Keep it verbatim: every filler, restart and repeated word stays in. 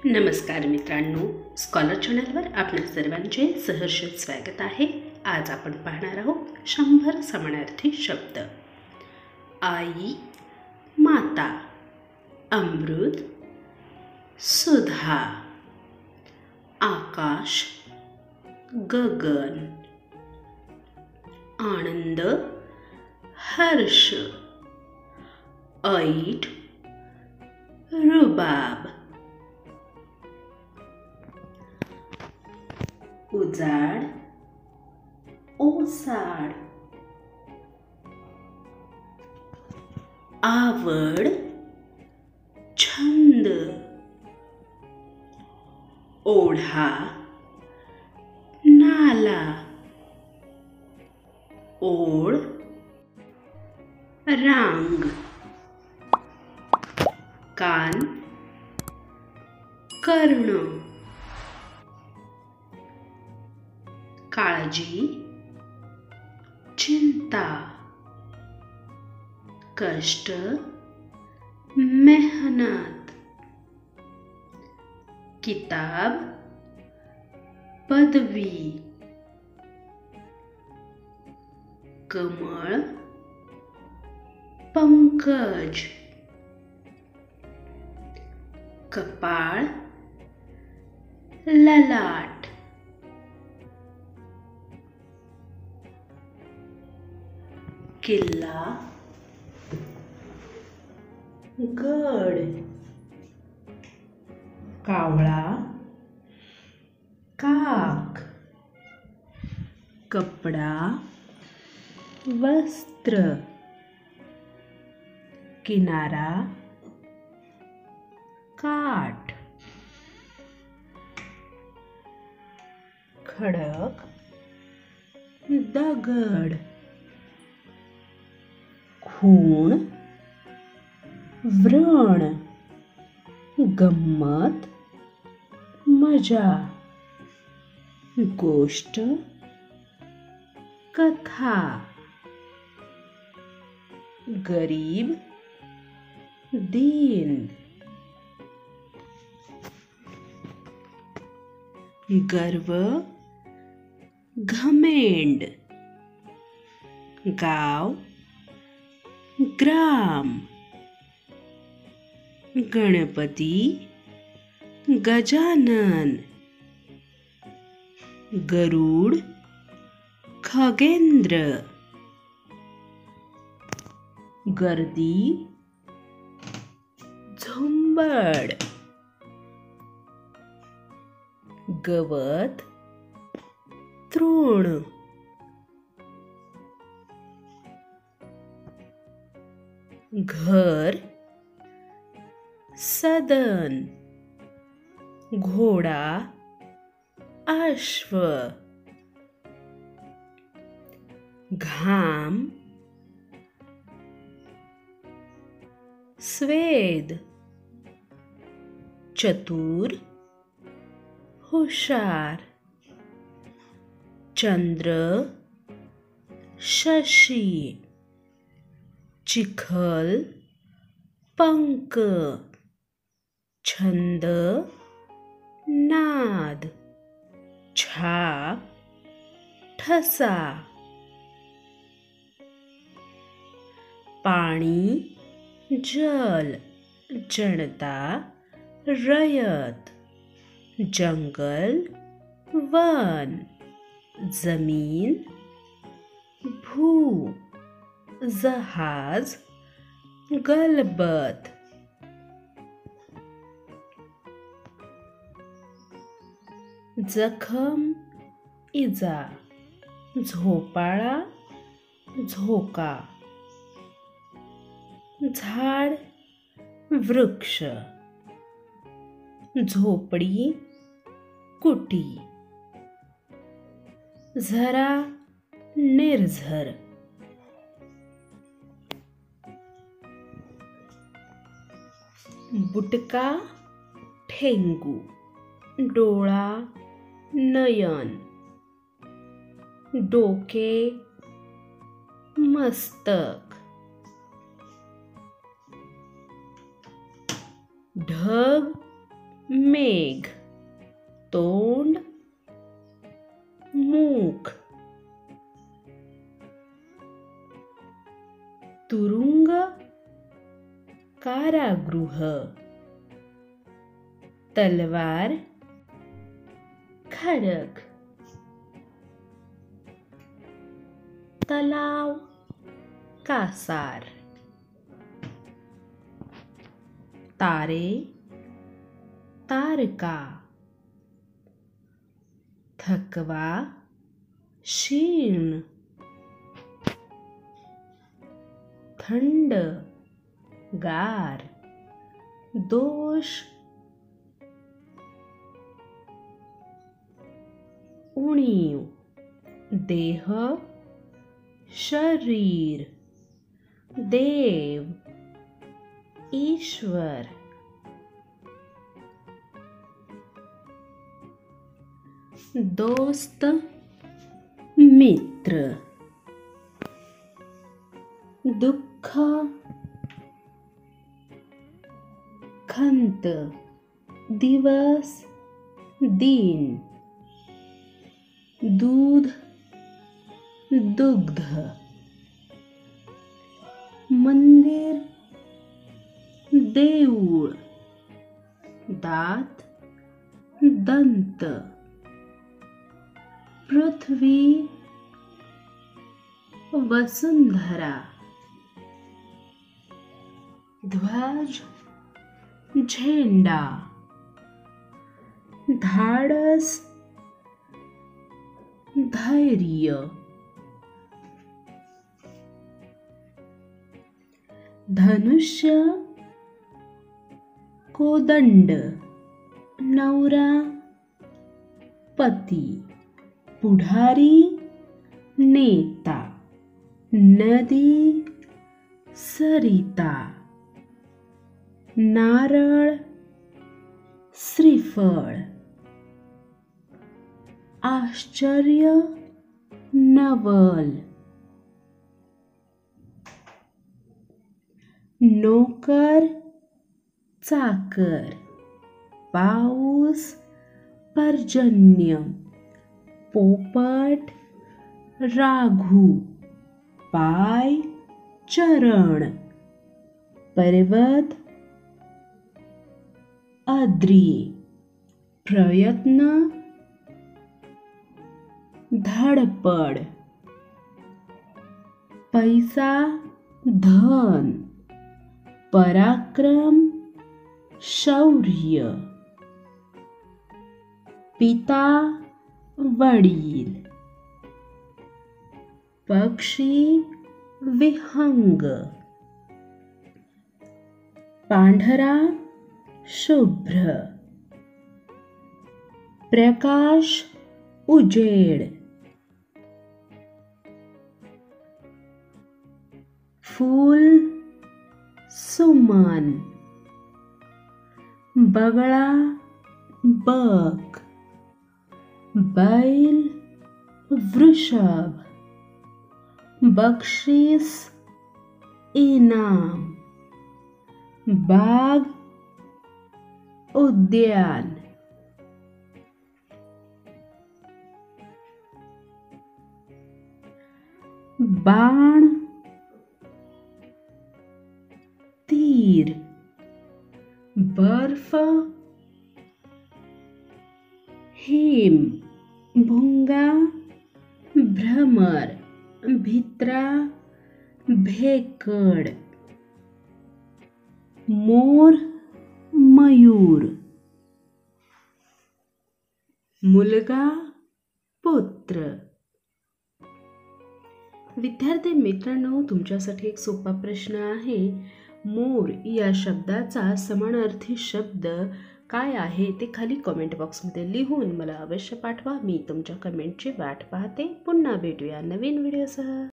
नमस्कार मित्रांनो, स्कॉलर चॅनलवर आपणा सर्वांचे सहर्ष स्वागत आहे. आज आपण पाहणार आहोत शंभर समानार्थी शब्द. आई, माता, अमृत, सुधा, आकाश, गगन, आनंद, हर्ष, ऐट, रुबाब, उजाड, ओसाड, आवड, छंद, ओढा, नाला, ओढ, रांग, कान, कर्ण, काळजी, चिंता, कष्ट, मेहनत, किताब, पदवी, कमळ, पंकज, कपाळ, ललाट, किल्ला, गड, कावळा, काक, कपडा, वस्त्र, किनारा, काठ, खडक, दगड, खूण, व्रण, गंमत, मजा, गोष्ट, कथा, गरीब, दीन, गर्व, घमेंड, गाव, ग्राम, गणपती, गजानन, गरुड, खगेंद्र, गर्दी, झुंबड, गवत, तृण, घर, सदन, घोडा, अश्व, घाम, स्वेद, चतुर, हुशार, चंद्र, शशी, चिखल, पंक, छंद, नाद, छाप, ठसा, पाणी, जल, जनता, रयत, जंगल, वन, जमीन, भू, जहाज, गलबत, जखम, इजा, झोपाळा, झोका, झाड, वृक्ष, झोपडी, कुटी, झरा, निर्झर, बुटका, ठेंगू, डोळा, नयन, डोके, मस्तक, ढग, मेघ, तोंड, मूक, तुरुंग, कारागृह, तलवार, खड्ग, तलाव, कासार, तारे, तारका, थकवा, शीण, थंड, गार, दोष, उणीव, देह, शरीर, देव, ईश्वर, दोस्त, मित्र, दुःख, खंत, दिवस, दिन, दूध, दुग्ध, मंदिर, देऊळ, दात, दंत, पृथ्वी, वसुंधरा, ध्वज, झेंडा, धाडस, धैर्य, धनुष्य, कोदंड, नवरा, पती, पुढारी, नेता, नदी, सरिता, नारळ, श्रीफळ, आश्चर्य, नवल, नोकर, चाकर, पाऊस, पर्जन्य, पोपट, राघू, पाय, चरण, पर्वत, आद्री, प्रयत्न, धडपड, पैसा, धन, पराक्रम, शौर्य, पिता, वडील, पक्षी, विहंग, पांढरा, शुभ्र, प्रकाश, उजेड, फूल, सुमन, बगळा, बक, बैल, वृषभ, बक्षीस, इनाम, बाग, उद्यान, बाण, तीर, बर्फ, हिम, भुंगा, भ्रमर, भित्रा, भेकड, मोर, मयूर, मुलगा, पुत्र. विद्यार्थी मित्रांनो, तुमच्यासाठी एक सोपा प्रश्न आहे. मोर या शब्दाचा समानार्थी शब्द काय आहे ते खाली कमेंट बॉक्समध्ये लिहून मला अवश्य पाठवा. मी तुमच्या कमेंटची वाट पाहते. पुन्हा भेटूया नवीन व्हिडिओसह.